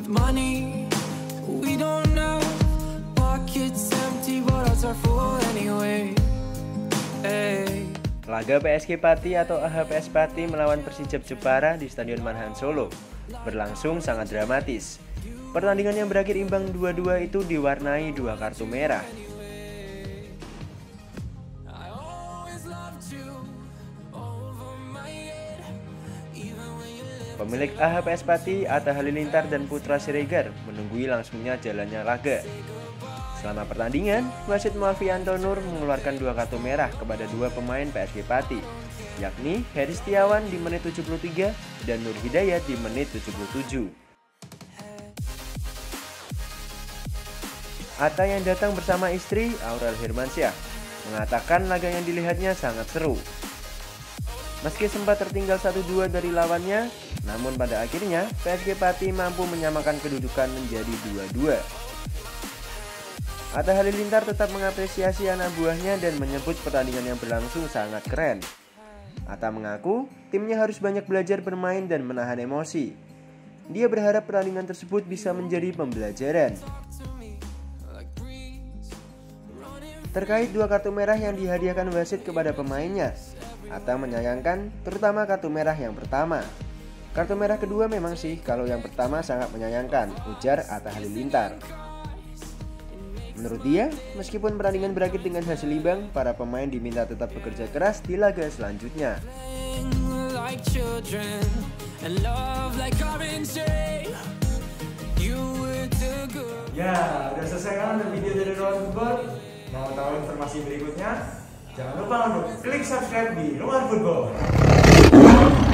money we don't know, pockets empty but hearts are full anyway. Hey. Laga PSG Pati atau AHPS Pati melawan Persijap Jepara di Stadion Manahan Solo berlangsung sangat dramatis. Pertandingan yang berakhir imbang 2-2 itu diwarnai 2 kartu merah. Pemilik AHPS Pati, Atta Halilintar dan Putra Siregar menunggui langsungnya jalannya laga. Selama pertandingan, wasit Mualfianto Nur mengeluarkan 2 kartu merah kepada 2 pemain PSG Pati, yakni Heri Setiawan di menit 73 dan Nur Hidayat di menit 77. Atta yang datang bersama istri, Aurel Hermansyah, mengatakan laga yang dilihatnya sangat seru. Meski sempat tertinggal 1-2 dari lawannya, namun pada akhirnya PSG Pati mampu menyamakan kedudukan menjadi 2-2. Atta Halilintar tetap mengapresiasi anak buahnya dan menyebut pertandingan yang berlangsung sangat keren. Atta mengaku timnya harus banyak belajar bermain dan menahan emosi. Dia berharap pertandingan tersebut bisa menjadi pembelajaran. Terkait 2 kartu merah yang dihadiahkan wasit kepada pemainnya, Atta menyayangkan terutama kartu merah yang pertama. Kartu merah kedua memang sih, kalau yang pertama sangat menyayangkan, ujar Atta Halilintar. Menurut dia, meskipun pertandingan berakhir dengan hasil imbang, para pemain diminta tetap bekerja keras di laga selanjutnya. Ya, udah selesai kan untuk video dari Luar Football? Mau tahu informasi berikutnya? Jangan lupa untuk klik subscribe di Luar Football.